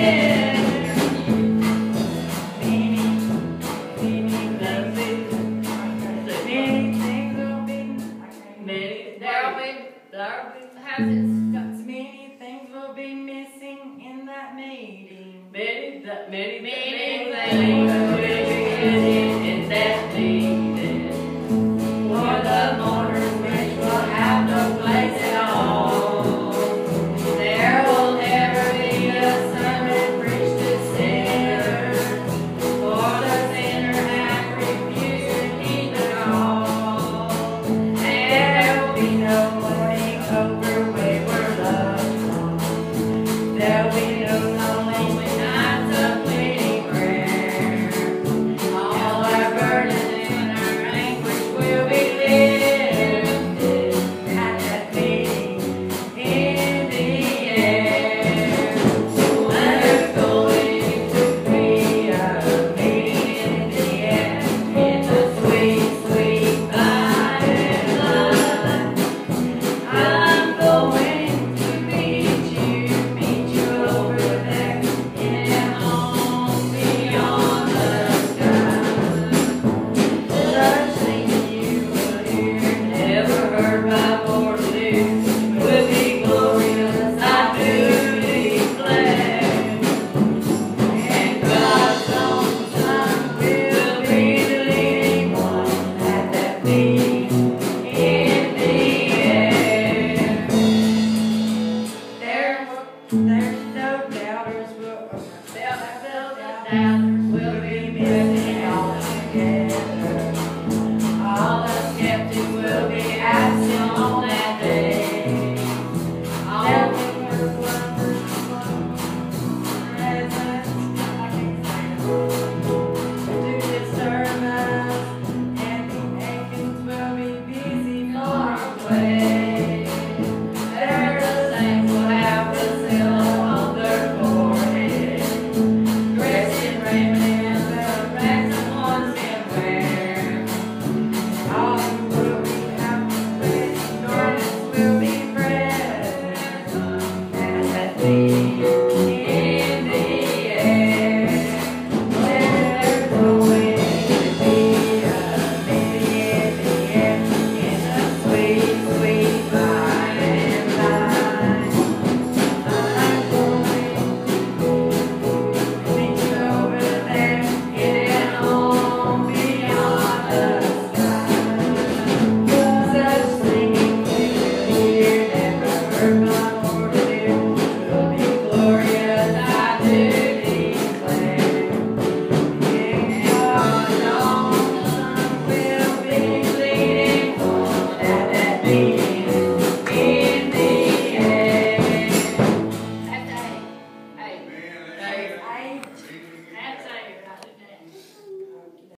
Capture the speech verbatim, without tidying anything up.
Many things will be missing in that meeting. Many, many, many things will be missing in that meeting. For the mourners which will have no place at all. There will never be a sermon preached to sinners. For the sinner hath refused to heed the call. There will be no mourning over wayward loved ones. There will be no lonely nights of pleading prayer. All our burdens and our anguish will be lifted at that meeting in the air. There's going to be a meeting in the air, in the sweet, sweet by and by. I'm going to meet you, meet you over there in a home beyond the sky. Such things you will hear, never heard by mortal ears, will be glorious, I do declare. And God's own Son will be the leading one at that meeting in the air. There, there's no doubters will, there's no doubters